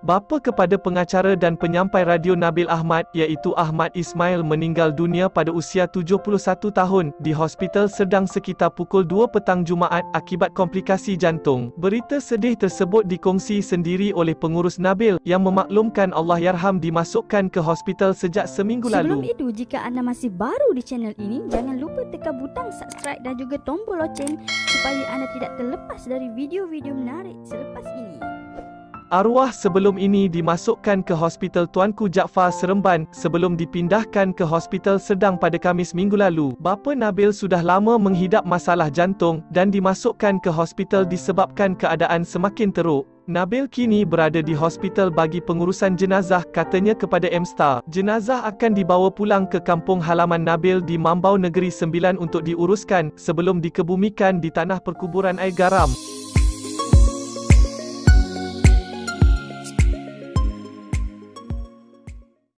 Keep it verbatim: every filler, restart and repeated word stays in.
Bapa kepada pengacara dan penyampai radio Nabil Ahmad, iaitu Ahmad Ismail, meninggal dunia pada usia tujuh puluh satu tahun di Hospital Serdang sekitar pukul dua petang Jumaat akibat komplikasi jantung. Berita sedih tersebut dikongsi sendiri oleh pengurus Nabil yang memaklumkan Allahyarham dimasukkan ke hospital sejak seminggu Sebelum lalu. itu, jika anda masih baru di channel ini, jangan lupa tekan butang subscribe dan juga tombol loceng supaya anda tidak terlepas dari video-video menarik selepas ini. Arwah sebelum ini dimasukkan ke Hospital Tuanku Jaafar Seremban sebelum dipindahkan ke Hospital Serdang pada Khamis minggu lalu. Bapa Nabil sudah lama menghidap masalah jantung dan dimasukkan ke hospital disebabkan keadaan semakin teruk. Nabil kini berada di hospital bagi pengurusan jenazah, katanya kepada M-Star. Jenazah akan dibawa pulang ke kampung halaman Nabil di Mambau Negeri Sembilan untuk diuruskan sebelum dikebumikan di tanah perkuburan air garam.